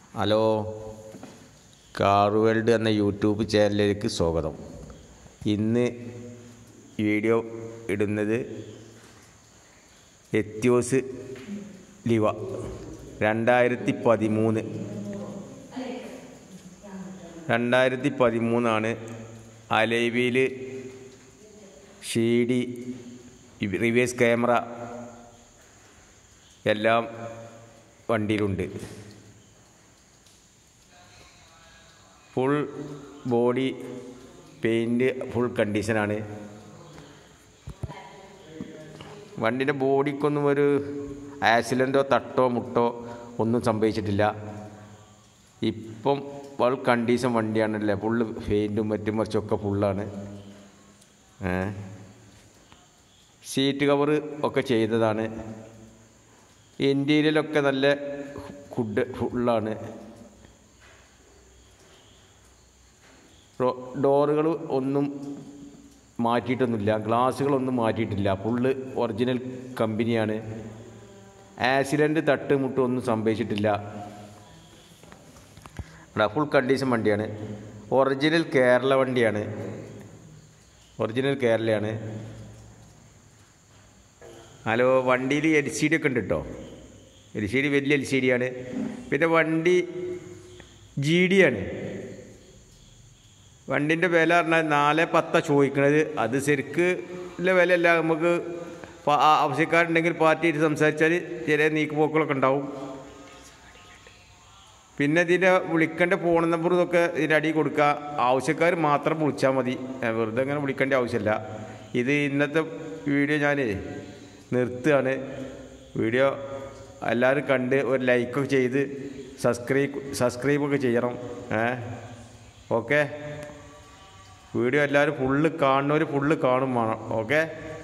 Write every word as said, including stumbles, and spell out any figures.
Hello, car world എന്ന YouTube ചാനലിലേക്ക് സ്വാഗതം. ഇന്ന് വീഡിയോ ഇടുന്നത് എത്തിയോസ് ലിവ രണ്ടായിരത്തി പതിമൂന്ന് രണ്ടായിരത്തി പതിമൂന്നാണ്. അലൈവിയിൽ സി ഡി, റിവേഴ്സ് ക്യാമറ എല്ലാം വണ്ടിയിലുണ്ട്. ഫുൾ ബോഡി പെയിൻറ്റ് ഫുൾ കണ്ടീഷനാണ്. വണ്ടിൻ്റെ ബോഡിക്കൊന്നും ഒരു ആക്സിഡൻറ്റോ തട്ടോ മുട്ടോ ഒന്നും സംഭവിച്ചിട്ടില്ല. ഇപ്പം ഫുൾ കണ്ടീഷൻ വണ്ടിയാണല്ലേ, ഫുള്ള് പെയിൻറ്റും മറ്റും മറിച്ചൊക്കെ ഫുള്ളാണ്. സീറ്റ് കവറ് ഒക്കെ ചെയ്തതാണ്. ഇൻറ്റീരിയലൊക്കെ നല്ല ഫുഡ് ഫുള്ളാണ്. ഡോറുകൾ ഒന്നും മാറ്റിയിട്ടൊന്നുമില്ല, ഗ്ലാസ്സുകളൊന്നും മാറ്റിയിട്ടില്ല, ഫുള്ള് ഒറിജിനൽ കമ്പനിയാണ്. ആക്സിഡൻറ്റ് തട്ട് മുട്ട് ഒന്നും സംഭവിച്ചിട്ടില്ല. ഫുൾ കണ്ടീഷൻ വണ്ടിയാണ്. ഒറിജിനൽ കേരള വണ്ടിയാണ്, ഒറിജിനൽ കേരളയാണ്. ഹലോ, വണ്ടിയിൽ എൽ സി ഡി ഒക്കെ ഉണ്ട് കേട്ടോ. എൽ സി ഡി വലിയ എൽ സി ഡി ആണ്. പിന്നെ വണ്ടി ജി ഡി ആണ്. വണ്ടിൻ്റെ വില പറഞ്ഞാൽ നാല് പത്താണ് ചോദിക്കുന്നത്. അത് ശരിക്ക് ഉള്ള വിലയല്ല. നമുക്ക് ആവശ്യക്കാരുണ്ടെങ്കിൽ പാർട്ടിയായിട്ട് സംസാരിച്ചാൽ ചെറിയ നീക്കുപോക്കുകളൊക്കെ ഉണ്ടാവും. പിന്നെ ഇതിൻ്റെ വിളിക്കേണ്ട ഫോൺ നമ്പർ ഇതൊക്കെ ഇതിൻ്റെ അടിയിൽ കൊടുക്കുക. ആവശ്യക്കാർ മാത്രം വിളിച്ചാൽ മതി, വെറുതെ അങ്ങനെ വിളിക്കേണ്ട ആവശ്യമില്ല. ഇത് ഇന്നത്തെ വീഡിയോ ഞാൻ നിർത്തുകയാണ്. വീഡിയോ എല്ലാവരും കണ്ട് ഒരു ലൈക്കൊക്കെ ചെയ്ത് സബ്സ്ക്രൈബ് സബ്സ്ക്രൈബൊക്കെ ചെയ്യണം. ഏ ഓക്കെ, വീഡിയോ എല്ലാവരും ഫുള്ള് കാണുന്നവർ ഫുള്ള് കാണും വേണം. ഓക്കെ.